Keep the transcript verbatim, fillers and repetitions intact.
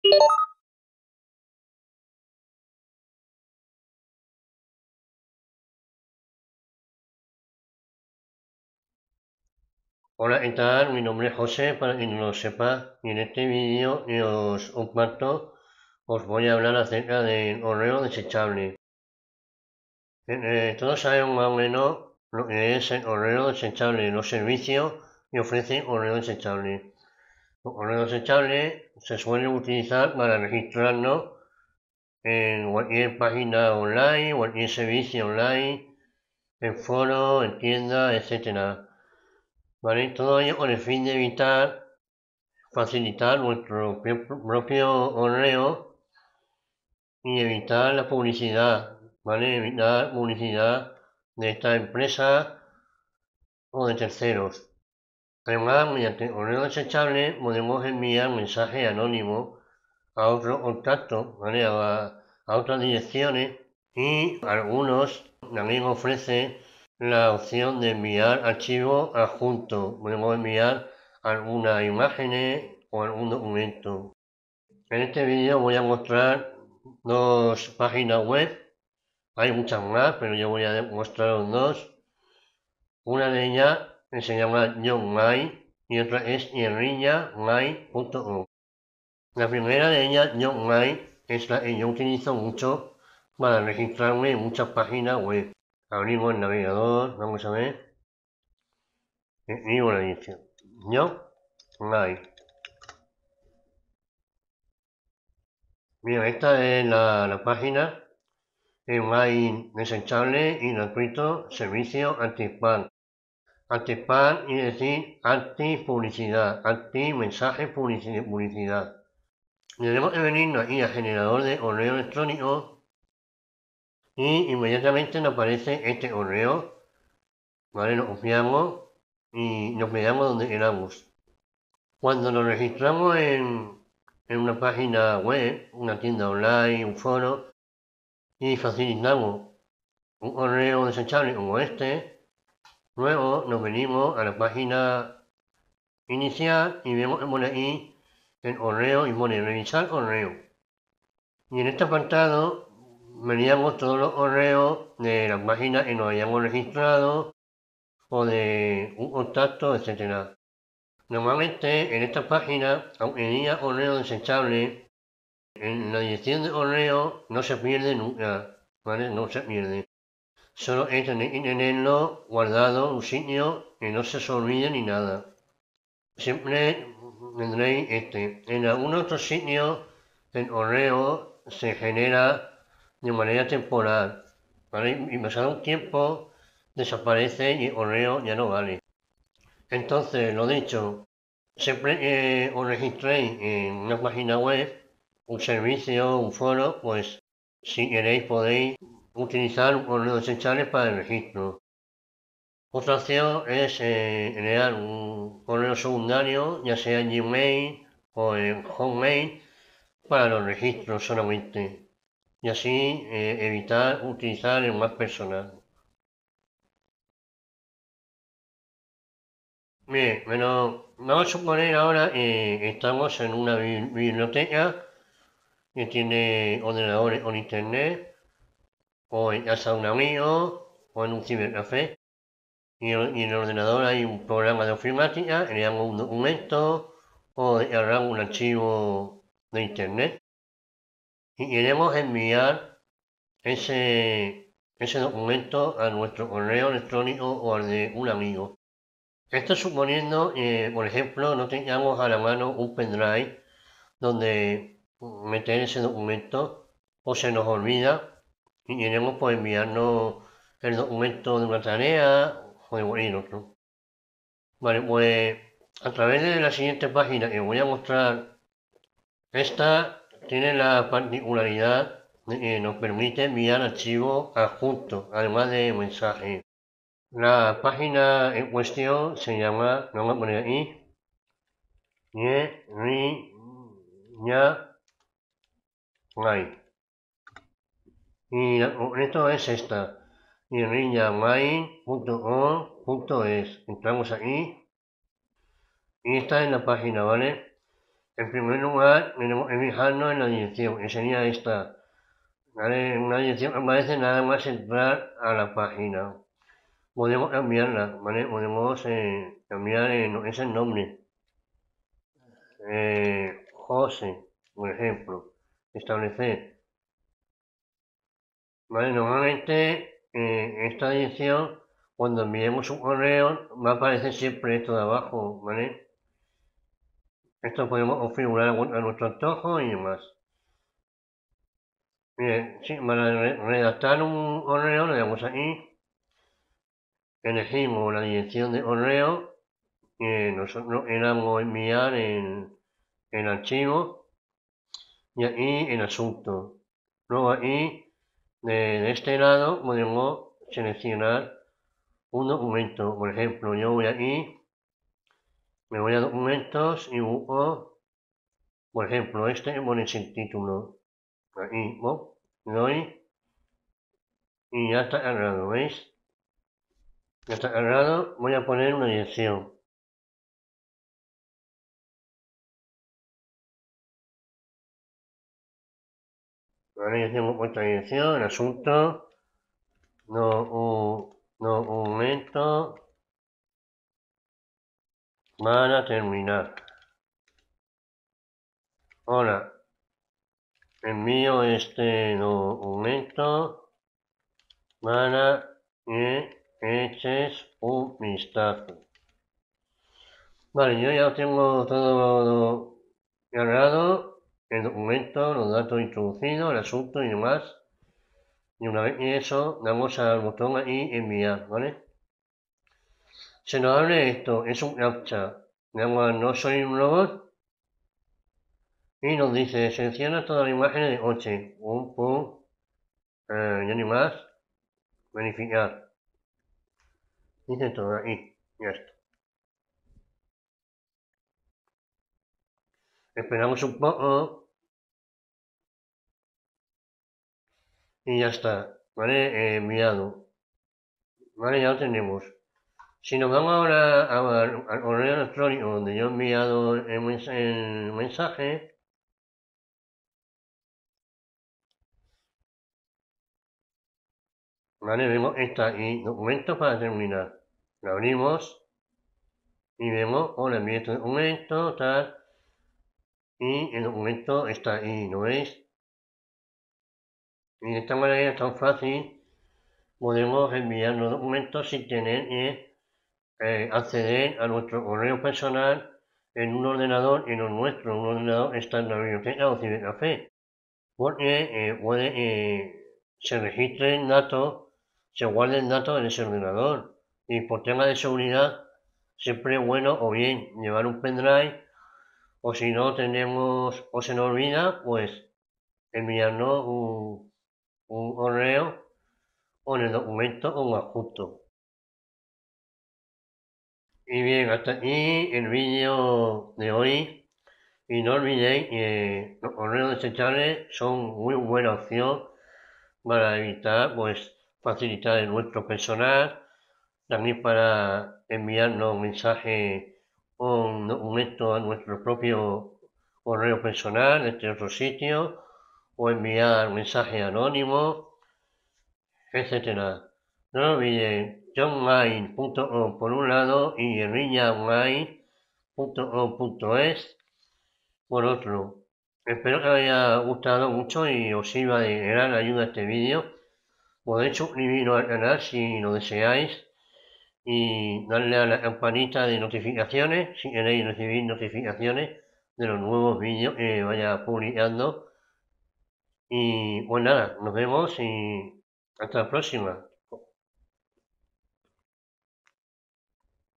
Hola, ¿qué tal? Mi nombre es José, para quien no lo sepa, y en este vídeo que os comparto os voy a hablar acerca del correo desechable. Eh, todos sabemos más o menos lo que es el correo desechable, los servicios que ofrece correo desechable. Los correos desechables se suelen utilizar para registrarnos en cualquier página online, cualquier servicio online, en foros, en tiendas, etcétera. ¿Vale? Todo ello con el fin de evitar facilitar nuestro propio correo y evitar la publicidad, ¿vale? Evitar publicidad de esta empresa o de terceros. Además, mediante correo desechable podemos enviar mensajes anónimos a otros contactos, ¿vale? A, a otras direcciones, y algunos también ofrecen la opción de enviar archivos adjuntos. Podemos enviar algunas imágenes o algún documento. En este vídeo voy a mostrar dos páginas web. Hay muchas más, pero yo voy a mostraros dos. Una de ellas se llama YoungMai y otra es guerrillamai punto com. La primera de ellas, YoungMai, es la que yo utilizo mucho para registrarme en muchas páginas web. Abrimos el navegador, vamos a ver. Escribo la dirección. YoungMai. Bien, esta es la, la página. Email desechable y gratuito, servicio anti-spam. Anti-spam quiere decir anti-publicidad, anti-mensaje publicidad. Tenemos que venirnos aquí a generador de correo electrónico y inmediatamente nos aparece este correo. ¿Vale? Lo copiamos y nos pegamos donde queramos. Cuando nos registramos en, en una página web, una tienda online, un foro, y facilitamos un correo desechable como este, luego nos venimos a la página inicial y vemos que pone aquí el correo y pone revisar correo. Y en este apartado veríamos todos los correos de la página que nos hayamos registrado o de un contacto, etcétera. Normalmente en esta página, aunque diga correo desechable, en la dirección de correo no se pierde nunca, ¿vale? No se pierde. Solo es tener que tenerlo guardado en un sitio que no se os olvide ni nada. Siempre tendréis este. En algún otro sitio el correo se genera de manera temporal, ¿vale? Y pasado un tiempo desaparece y el correo ya no vale. Entonces, lo dicho, siempre que os registréis en una página web, un servicio, un foro, pues si queréis podéis utilizar un correo desechable para el registro. Otra opción es eh, crear un correo secundario, ya sea en Gmail o en Hotmail, para los registros solamente, y así eh, evitar utilizar el más personal. Bien, bueno, vamos a suponer ahora que estamos en una biblioteca que tiene ordenadores con internet, o en casa de un amigo, o en un cibercafé. Y en el ordenador hay un programa de ofimática, creamos un documento o descargamos un archivo de internet y queremos enviar ese, ese documento a nuestro correo electrónico o al de un amigo. Esto suponiendo que, por ejemplo, no tengamos a la mano un pendrive donde meter ese documento, o se nos olvida y queremos pues enviarnos el documento de una tarea o de cualquier otro. Vale, pues a través de la siguiente página que voy a mostrar, esta tiene la particularidad de que nos permite enviar archivos adjuntos, además de mensajes. La página en cuestión se llama, lo vamos a poner aquí, guerrillamai. Y esto es esta, guerrillamai punto com punto es. Entramos aquí y esta es la página, ¿vale? En primer lugar, tenemos que fijarnos en la dirección, que sería esta. ¿Vale? Una dirección que aparece nada más entrar a la página. Podemos cambiarla, ¿vale? Podemos eh, cambiar eh, lo que es el nombre. Eh, José, por ejemplo. Establecer. ¿Vale? Normalmente eh, esta dirección, cuando enviemos un correo, va a aparecer siempre esto de abajo, ¿vale? Esto podemos configurar a nuestro antojo y demás. Bien, sí, para redactar un correo le damos aquí, elegimos la dirección de correo que nosotros queramos enviar el, el archivo y aquí el asunto. Luego aquí, de, de este lado, podemos seleccionar un documento. Por ejemplo, yo voy aquí, me voy a documentos y busco, por ejemplo, este que pone sin título. Aquí, ¿no? Le doy y ya está cargado, ¿veis? Ya está cargado, voy a poner una dirección. Vale, ya tengo puesta dirección, el asunto, no, un, no un momento, para terminar. Ahora, envío este documento para que eches un vistazo. Vale, yo ya tengo todo cargado, el documento, los datos introducidos, el asunto y demás. Y una vez que eso, damos al botón ahí enviar, ¿vale? Se nos abre esto, es un captcha. Damos no soy un robot. Y nos dice, selecciona todas las imágenes de coche. Un, pum, eh, y ni más. Verificar. Dice todo ahí, ya está. Esperamos un poco. Y ya está, ¿vale? Eh, enviado. Vale, ya lo tenemos. Si nos vamos ahora al, al correo electrónico donde yo he enviado el, mens el mensaje, vale, vemos está aquí, documentos para terminar. Lo abrimos y vemos, hola, envié este documento, tal, y el documento está ahí, ¿lo veis? Y de esta manera tan fácil podemos enviar los documentos sin tener que eh, acceder a nuestro correo personal en un ordenador y no en nuestro, un ordenador está en la biblioteca o cibercafé, porque eh, puede eh, se registren datos, se guarden datos en ese ordenador y por tema de seguridad siempre es bueno o bien llevar un pendrive o si no tenemos o se nos olvida pues enviarnos un, un correo con el documento como adjunto. Y bien, hasta aquí el vídeo de hoy. Y no olvidéis que los correos desechables son muy buena opción para evitar, pues, facilitar el nuestro personal, también para enviarnos mensajes o un documento a nuestro propio correo personal desde otro sitio, o enviar mensajes anónimos, etcétera. No olviden johnline punto com por un lado y guerrilla online punto com punto es por otro. Espero que os haya gustado mucho y os sirva de gran ayuda este vídeo. Podéis suscribiros al canal si lo deseáis y darle a la campanita de notificaciones si queréis recibir notificaciones de los nuevos vídeos que vaya publicando. Y pues nada, nos vemos y hasta la próxima.